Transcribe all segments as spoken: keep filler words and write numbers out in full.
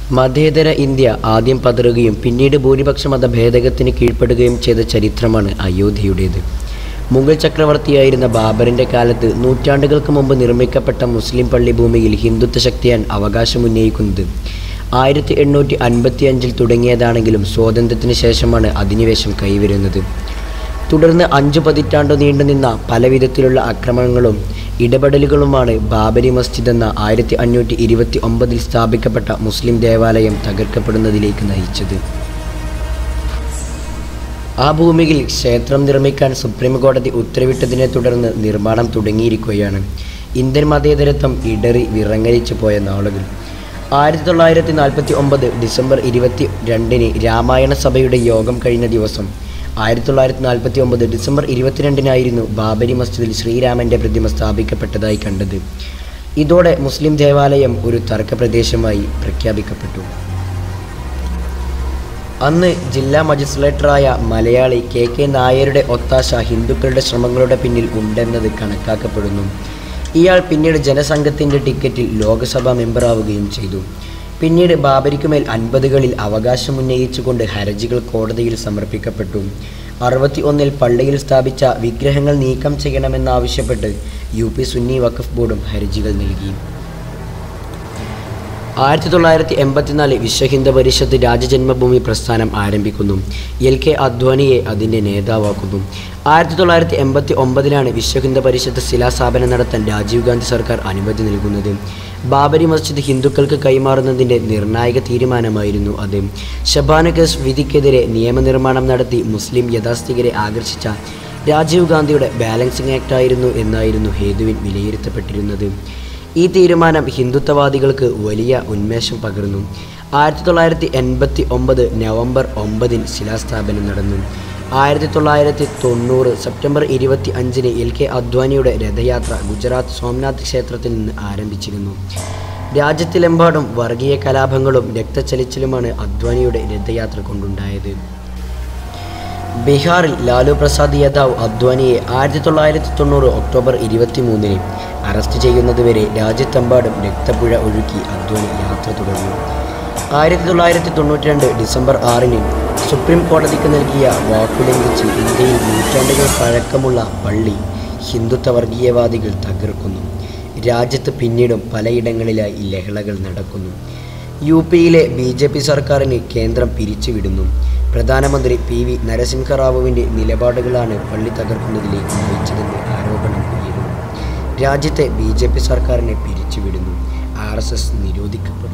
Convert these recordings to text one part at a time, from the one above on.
മതേതര ഇന്ത്യ ആദ്യം പതറുകയും പിന്നീട് ഭൂരിപക്ഷ മത ഭേദഗത്തിന് കീഴ്പ്പെടുകയും ചെയ്ത ചരിത്രമാണ് അയോധ്യയുടേത്. മുഗൾ ചക്രവർത്തിയായിരുന്ന ബാബറിൻ്റെ കാലത്ത് നൂറ്റാണ്ടുകൾക്ക് മുമ്പ് നിർമ്മിക്കപ്പെട്ട മുസ്ലിം പള്ളി ഭൂമിയിൽ ഹിന്ദുത്വ ശക്തിയാൻ അവകാശമുന്നയിക്കുന്നത് ആയിരത്തി എണ്ണൂറ്റി അൻപത്തി അഞ്ചിൽ തുടങ്ങിയതാണെങ്കിലും സ്വാതന്ത്ര്യത്തിന് ശേഷമാണ് അധിനിവേശം കൈവരുന്നത്. തുടർന്ന് അഞ്ചു പതിറ്റാണ്ടു നീണ്ടുനിന്ന പലവിധത്തിലുള്ള ആക്രമണങ്ങളും ഇടപെടലുകളുമാണ് ബാബരി മസ്ജിദ് എന്ന ആയിരത്തി അഞ്ഞൂറ്റി ഇരുപത്തി ഒമ്പതിൽ സ്ഥാപിക്കപ്പെട്ട മുസ്ലിം ദേവാലയം തകർക്കപ്പെടുന്നതിലേക്ക് നയിച്ചത്. ആ ഭൂമിയിൽ ക്ഷേത്രം നിർമ്മിക്കാൻ സുപ്രീം കോടതി ഉത്തരവിട്ടതിനെ തുടർന്ന് നിർമ്മാണം തുടങ്ങിയിരിക്കുകയാണ്. ഇന്ത്യൻ മതേതരത്വം ഇടറി വിറങ്ങലിച്ചു പോയ നാളുകൾ. ആയിരത്തി തൊള്ളായിരത്തി നാൽപ്പത്തി ഒമ്പത് ഡിസംബർ ഇരുപത്തി രണ്ടിന് രാമായണ സഭയുടെ യോഗം കഴിഞ്ഞ ദിവസം ആയിരത്തി തൊള്ളായിരത്തി നാൽപ്പത്തി ഒമ്പത് ഡിസംബർ ഇരുപത്തിരണ്ടിനായിരുന്നു ബാബരി മസ്ജിദിൽ ശ്രീരാമൻ്റെ പ്രതിമ സ്ഥാപിക്കപ്പെട്ടതായി കണ്ടത്. ഇതോടെ മുസ്ലിം ദേവാലയം ഒരു തർക്ക പ്രദേശമായി പ്രഖ്യാപിക്കപ്പെട്ടു. അന്ന് ജില്ലാ മജിസ്ട്രേറ്ററായ മലയാളി കെ കെ നായരുടെ ഒത്താശ ഹിന്ദുക്കളുടെ ശ്രമങ്ങളുടെ പിന്നിൽ ഉണ്ടെന്നത് കണക്കാക്കപ്പെടുന്നു. ഇയാൾ പിന്നീട് ജനസംഘത്തിൻ്റെ ടിക്കറ്റിൽ ലോക്സഭാ മെമ്പറാവുകയും ചെയ്തു. പിന്നീട് ബാബരിക്കുമേൽ അൻപതുകളിൽ അവകാശമുന്നയിച്ചുകൊണ്ട് ഹർജികൾ കോടതിയിൽ സമർപ്പിക്കപ്പെട്ടു. അറുപത്തി ഒന്നിൽ പള്ളിയിൽ സ്ഥാപിച്ച വിഗ്രഹങ്ങൾ നീക്കം ചെയ്യണമെന്നാവശ്യപ്പെട്ട് യു പി സുന്നി വഖഫ് ബോർഡും ഹർജികൾ നൽകി. ആയിരത്തി തൊള്ളായിരത്തി എൺപത്തിനാല് വിശ്വ ഹിന്ദു പരിഷത്ത് രാജജന്മഭൂമി പ്രസ്ഥാനം ആരംഭിക്കുന്നു. എൽ കെ അദ്വാനിയെ അതിൻ്റെ നേതാവാക്കുന്നു. ആയിരത്തി തൊള്ളായിരത്തി എൺപത്തി ഒമ്പതിലാണ് വിശ്വ ഹിന്ദു പരിഷത്ത് ശിലാസ്ഥാപനം നടത്താൻ രാജീവ് ഗാന്ധി സർക്കാർ അനുമതി നൽകുന്നത്. ബാബരി മസ്ജിദ് ഹിന്ദുക്കൾക്ക് കൈമാറുന്നതിൻ്റെ നിർണായക തീരുമാനമായിരുന്നു അത്. ഷബാന കേസ് വിധിക്കെതിരെ നിയമനിർമ്മാണം നടത്തി മുസ്ലിം യാഥാസ്ഥികരെ ആകർഷിച്ച രാജീവ് ഗാന്ധിയുടെ ബാലൻസിംഗ് ആക്ട് ആയിരുന്നു എന്നായിരുന്നു ഹേതുവിൻ വിലയിരുത്തപ്പെട്ടിരുന്നത്. ഈ തീരുമാനം ഹിന്ദുത്വവാദികൾക്ക് വലിയ ഉന്മേഷം പകർന്നു. ആയിരത്തി തൊള്ളായിരത്തി എൺപത്തി ഒമ്പത് നവംബർ ഒമ്പതിന് ശിലാസ്ഥാപനം നടന്നു. ആയിരത്തി തൊള്ളായിരത്തി തൊണ്ണൂറ് സെപ്റ്റംബർ ഇരുപത്തി അഞ്ചിന് എൽ കെ അദ്വാനിയുടെ രഥയാത്ര ഗുജറാത്ത് സോംനാഥ് ക്ഷേത്രത്തിൽ നിന്ന് ആരംഭിച്ചിരുന്നു. രാജ്യത്തിലെമ്പാടും വർഗീയ കലാപങ്ങളും രക്തച്ചൊരിച്ചിലുമാണ് അദ്വാനിയുടെ രഥയാത്ര കൊണ്ടുണ്ടായത്. ബീഹാറിൽ ലാലു പ്രസാദ് യാദവ് അദ്വാനിയെ ആയിരത്തി തൊള്ളായിരത്തി തൊണ്ണൂറ് ഒക്ടോബർ ഇരുപത്തി മൂന്നിന് അറസ്റ്റ് ചെയ്യുന്നതുവരെ രാജ്യത്തെമ്പാടും രക്തപ്പുഴ ഒഴുക്കി അദ്വാനി യാത്ര തുടർന്നു. ആയിരത്തി തൊള്ളായിരത്തി തൊണ്ണൂറ്റി രണ്ട് ഡിസംബർ ആറിന് സുപ്രീം കോടതിക്ക് നൽകിയ വാക്കുലംഘിച്ച് ഇന്ത്യയിൽ നൂറ്റാണ്ടുകൾ പഴക്കമുള്ള പള്ളി ഹിന്ദുത്വ വർഗീയവാദികൾ തകർക്കുന്നു. രാജ്യത്ത് പിന്നീടും പലയിടങ്ങളിലായി ലഹളകൾ നടക്കുന്നു. യു പിയിലെ ബി ജെ പി സർക്കാരിന് കേന്ദ്രം പിരിച്ചുവിടുന്നു. പ്രധാനമന്ത്രി പി വി നരസിംഹറാവുവിൻ്റെ നിലപാടുകളാണ് പള്ളി തകർക്കുന്നതിലേക്ക് നയിച്ചതെന്ന് ആരോപണം ഉയരുന്നു. രാജ്യത്തെ ബി ജെ പി സർക്കാരിനെ പിരിച്ചുവിടുന്നു. ആർ എസ് എസ് നിരോധിക്കപ്പെടുന്നു.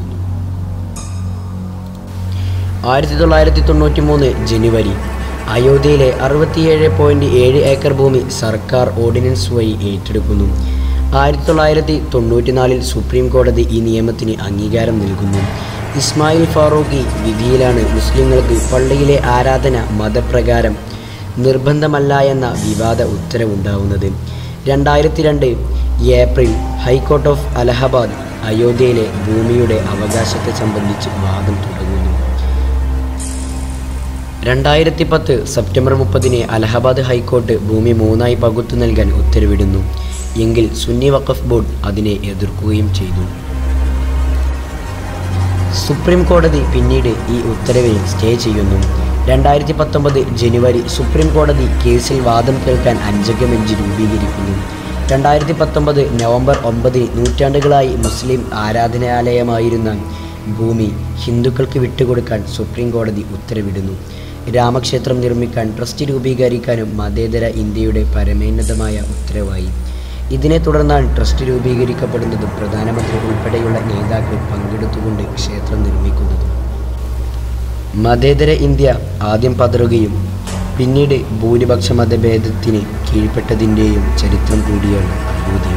ആയിരത്തി തൊള്ളായിരത്തി തൊണ്ണൂറ്റി മൂന്ന് ജനുവരി അയോധ്യയിലെ അറുപത്തിയേഴ് പോയിൻറ്റ് ഏഴ് ഏക്കർ ഭൂമി സർക്കാർ ഓർഡിനൻസ് വഴി ഏറ്റെടുക്കുന്നു. ആയിരത്തി തൊള്ളായിരത്തി തൊണ്ണൂറ്റി നാലിൽ സുപ്രീം കോടതി ഈ നിയമത്തിന് അംഗീകാരം നൽകുന്നു. ഇസ്മായിൽ ഫാറൂഖി വിധിയിലാണ് മുസ്ലിങ്ങൾക്ക് പള്ളിയിലെ ആരാധന മതപ്രകാരം നിർബന്ധമല്ല എന്ന വിവാദ ഉത്തരവുണ്ടാവുന്നത്. രണ്ടായിരത്തി രണ്ട് ഏപ്രിൽ ഹൈക്കോർട്ട് ഓഫ് അലഹബാദ് അയോധ്യയിലെ ഭൂമിയുടെ അവകാശത്തെ സംബന്ധിച്ച് വാദം തുടങ്ങുന്നു. രണ്ടായിരത്തി പത്ത് സെപ്റ്റംബർ മുപ്പതിന് അലഹബാദ് ഹൈക്കോർട്ട് ഭൂമി മൂന്നായി പകുത്തു നൽകാൻ ഉത്തരവിടുന്നു. എങ്കിൽ സുന്നി വഖഫ് ബോർഡ് അതിനെ എതിർക്കുകയും ചെയ്തു. സുപ്രീം കോടതി പിന്നീട് ഈ ഉത്തരവിനെ സ്റ്റേ ചെയ്യുന്നു. രണ്ടായിരത്തി പത്തൊമ്പത് ജനുവരി സുപ്രീം കോടതി കേസിൽ വാദം കേൾക്കാൻ അഞ്ചംഗ ബെഞ്ച് രൂപീകരിക്കുന്നു. രണ്ടായിരത്തി പത്തൊമ്പത് നവംബർ ഒമ്പതിന് നൂറ്റാണ്ടുകളായി മുസ്ലിം ആരാധനാലയമായിരുന്ന ഭൂമി ഹിന്ദുക്കൾക്ക് വിട്ടുകൊടുക്കാൻ സുപ്രീം കോടതി ഉത്തരവിടുന്നു. രാമക്ഷേത്രം നിർമ്മിക്കാൻ ട്രസ്റ്റ് രൂപീകരിക്കാനും മതേതര ഇന്ത്യയുടെ പരമോന്നതമായ ഉത്തരവായി. ഇതിനെ തുടർന്നാണ് ട്രസ്റ്റ് രൂപീകരിക്കപ്പെടുന്നതും പ്രധാനമന്ത്രി ഉൾപ്പെടെയുള്ള നേതാക്കൾ പങ്കെടുത്തുകൊണ്ട് ക്ഷേത്രം നിർമ്മിക്കുന്നതും. മതേതര ഇന്ത്യ ആദ്യം പതറുകയും പിന്നീട് ഭൂരിപക്ഷ മതഭേദത്തിന് കീഴ്പ്പെട്ടതിൻ്റെയും ചരിത്രം കൂടിയാണ് അയോധ്യ.